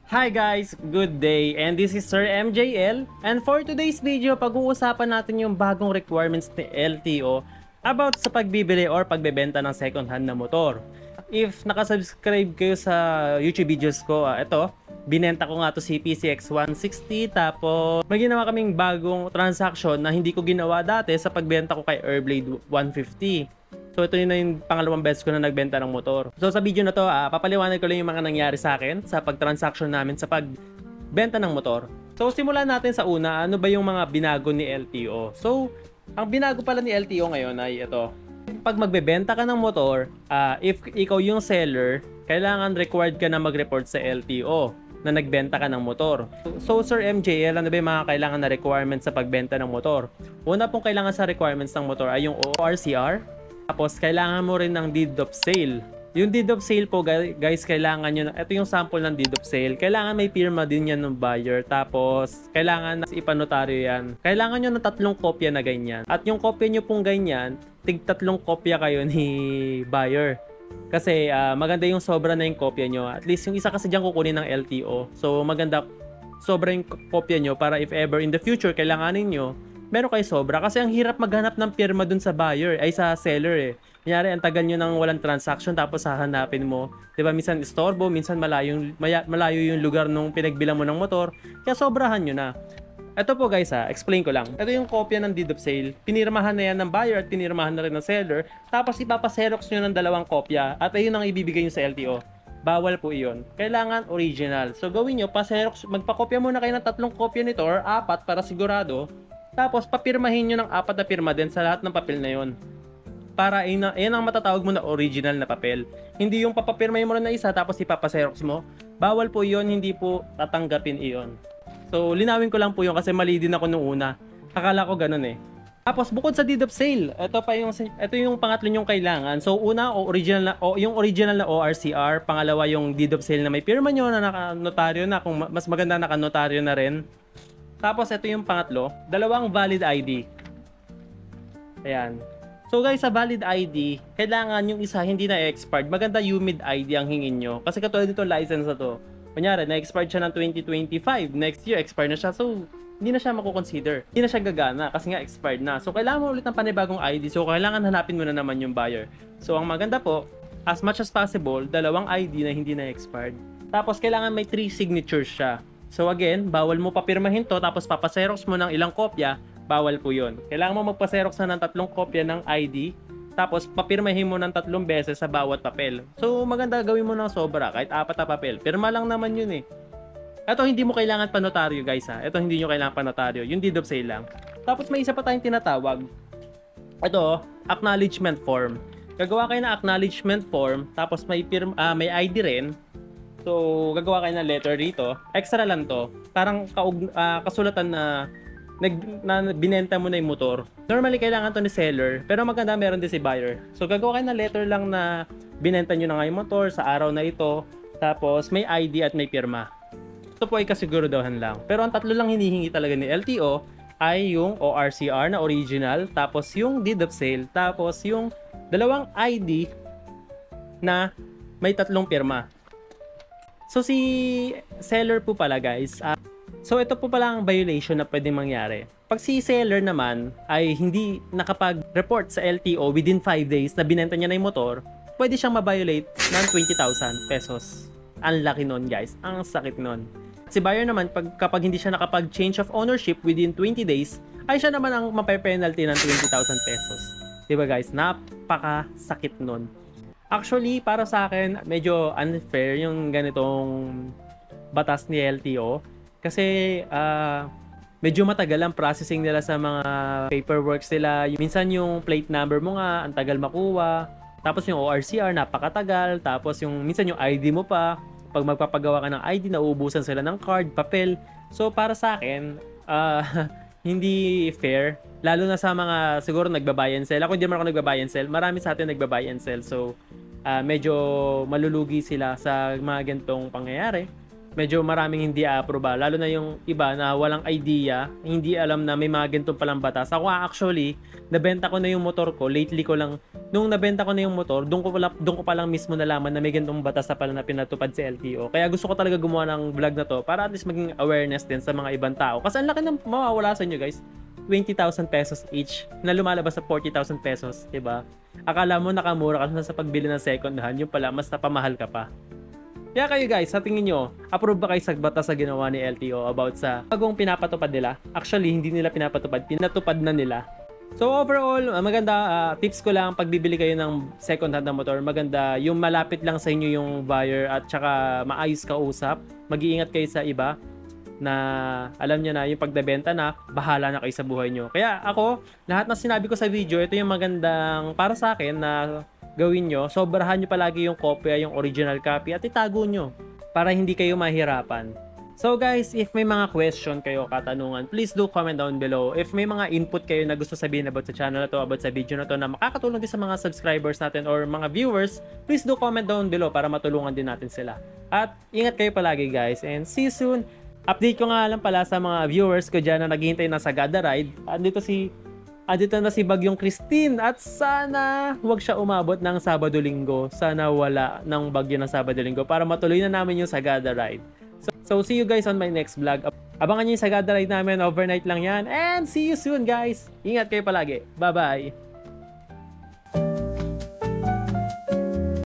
Hi guys! Good day! And this is Sir MJL. And for today's video, pag-uusapan natin yung bagong requirements ni LTO about sa pagbibili or pagbebenta ng second hand na motor. If nakasubscribe kayo sa YouTube videos ko, ito, binenta ko nga to si PCX 160, tapos may ginawa kaming bagong transaction na hindi ko ginawa dati sa pagbenta ko kay Airblade 150. So ito yun na yung pangalawang beses ko na nagbenta ng motor. So sa video na to, papaliwanag ko lang yung mga nangyari sa akin sa pag-transaction namin sa pagbenta ng motor. So simulan natin sa una, ano ba yung mga binago ni LTO? So ang binago pala ni LTO ngayon ay ito. Pag magbebenta ka ng motor, if ikaw yung seller, kailangan required ka na mag-report sa LTO na nagbenta ka ng motor. So Sir MJL, ano ba yung mga kailangan na requirements sa pagbenta ng motor? Una pong kailangan sa requirements ng motor ay yung ORCR. Tapos, kailangan mo rin ng deed of sale. Yung deed of sale po, guys, kailangan nyo, ito yung sample ng deed of sale. Kailangan may pirma din yan ng buyer. Tapos, kailangan ipanotaryo yan. Kailangan nyo ng 3 kopya na ganyan. At yung kopya nyo pong ganyan, tig 3 kopya kayo ni buyer. Kasi, maganda yung sobra na yung kopya nyo. At least, yung isa kasi dyan kukunin ng LTO. So, maganda sobra yung kopya nyo para if ever in the future, kailanganin nyo, meron kayo sobra. Kasi ang hirap maghanap ng pirma dun sa buyer, ay sa seller eh. Kunyari, ang tagal nyo nang walang transaction tapos hahanapin mo. Diba, minsan istorbo, minsan malayo yung lugar nung pinagbilang mo ng motor. Kaya sobrahan nyo na. Ito po guys explain ko lang. Ito yung kopya ng deed of sale. Pinirmahan na yan ng buyer at pinirmahan na rin ng seller. Tapos ipapaserox nyo ng 2 kopya at ayun ang ibibigay nyo sa LTO. Bawal po iyon. Kailangan original. So gawin nyo, paserox, magpakopya muna kayo ng 3 kopya nito or 4 para sigurado. Tapos, papirmahin nyo ng 4 na pirma din sa lahat ng papel na yon. Para yan ang matatawag mo na original na papel. Hindi yung papapirmahin mo na isa tapos ipapaserox mo. Bawal po yon, hindi po tatanggapin iyon. So, linawin ko lang po yun kasi mali din ako nung una. Akala ko ganun eh. Tapos, bukod sa deed of sale, ito yung pangatlo nyong kailangan. So, una, yung original na ORCR. Pangalawa, yung deed of sale na may pirma nyo na nakanotaryo na. Kung mas maganda nakanotaryo na rin. Tapos, ito yung pangatlo, 2 valid ID. Ayan. So guys, sa valid ID, kailangan yung isa hindi na expired. Maganda humid ID ang hingin nyo. Kasi katulad nito license na to. Kunyari, na-expired siya ng 2025. Next year, expired na siya. So, hindi na siya makukonsider. Hindi na siya gagana kasi nga expired na. So, kailangan mo ulit ng panibagong ID. So, kailangan hanapin mo na naman yung buyer. So, ang maganda po, as much as possible, 2 ID na hindi na expired. Tapos, kailangan may 3 signatures siya. So again, bawal mo papirmahin to tapos papaserox mo ng ilang kopya, bawal po yun. Kailangan mo magpaserox na ng 3 kopya ng ID, tapos papirmahin mo ng 3 beses sa bawat papel. So maganda gawin mo ng sobra, kahit 4 na papel. Pirma lang naman yun eh. Ito hindi mo kailangan panotaryo guys Ito hindi nyo kailangan panotaryo, yung deed of sale lang. Tapos may isa pa tayong tinatawag. Ito, acknowledgement form. Gagawa kayo ng acknowledgement form, tapos may ID rin. So, gagawa kayo ng letter dito. Extra lang to. Parang kasulatan na binenta mo na yung motor. Normally, kailangan to ni seller. Pero maganda, meron din si buyer. So, gagawa kayo ng letter lang na binenta nyo na nga yung motor sa araw na ito. Tapos, may ID at may pirma. Ito po ay kasiguraduhan lang. Pero ang 3 lang hinihingi talaga ni LTO ay yung ORCR na original. Tapos, yung deed of sale. Tapos, yung 2 ID na may 3 pirma. So, si seller po pala guys, so ito po pala ang violation na pwedeng mangyari. Pag si seller naman ay hindi nakapag-report sa LTO within 5 days na binenta niya na yung motor, pwede siyang ma-violate ng 20,000 pesos. Ang laki nun guys, ang sakit nun. Si buyer naman, kapag hindi siya nakapag-change of ownership within 20 days, ay siya naman ang mape-penalty ng 20,000 pesos. Diba guys, napakasakit nun. Actually, para sa akin, medyo unfair yung ganitong batas ni LTO. Kasi, medyo matagal ang processing nila sa mga paperworks nila. Minsan yung plate number mo nga, ang tagal makuha. Tapos yung ORCR, napakatagal. Tapos minsan yung ID mo pa. Pag magpapagawa ka ng ID, nauubusan sila ng card, papel. So, para sa akin, hindi fair. Lalo na sa mga siguro nagba-buy and sell. Ako hindi naman ako nagba-buy and sell. Marami sa atin nagba-buy and sell. So, medyo malulugi sila sa mga ganitong pangyayari. medyo maraming hindi a-approve, lalo na yung iba na walang idea, hindi alam na may mga ganitong palang batas. Ako actually, nabenta ko na yung motor ko, lately ko lang, nung nabenta ko na yung motor, doon ko pa lang mismo nalaman na may ganitong batas na pala na pinatupad si LTO. Kaya gusto ko talaga gumawa ng vlog na to para at least maging awareness din sa mga ibang tao. Kasi ang laki ng mawawala sa inyo guys, 20,000 pesos each na lumalabas sa 40,000 pesos, 'di ba? Akala mo nakamura ka sa pagbili ng second hand, yung pala mas napamahal ka pa. Kaya kayo guys, sa tingin nyo, approve ba kayo sa batas sa ginawa ni LTO about sa bagong pinapatupad nila? Actually, hindi nila pinapatupad, pinatupad na nila. So overall, maganda, tips ko lang pag bibili kayo ng second hand na motor, maganda yung malapit lang sa inyo yung buyer at saka maayos kausap. Mag-iingat kayo sa iba na alam niya na yung pagbebenta na bahala na kayo sa buhay nyo. Kaya ako, lahat ng sinabi ko sa video, ito yung magandang para sa akin na gawin nyo. Sobrahan nyo palagi yung kopya, yung original copy at itago nyo para hindi kayo mahirapan. So guys, if may mga question kayo, katanungan, please do comment down below. If may mga input kayo na gusto sabihin about sa channel na to, about sa video na to, na makakatulong din sa mga subscribers natin or mga viewers, please do comment down below para matulungan din natin sila. At ingat kayo palagi guys, and see you soon. Update ko nga lang pala sa mga viewers ko dyan na naghihintay na Sagada Ride. Andito na si Bagyong Christine at sana huwag siya umabot ng Sabado-Linggo. Sana wala ng bagyo ng Sabado-Linggo para matuloy na namin yung Sagada Ride. So see you guys on my next vlog. Abangan nyo yung Sagada Ride namin, overnight lang yan. And see you soon guys! Ingat kayo palagi. Bye-bye!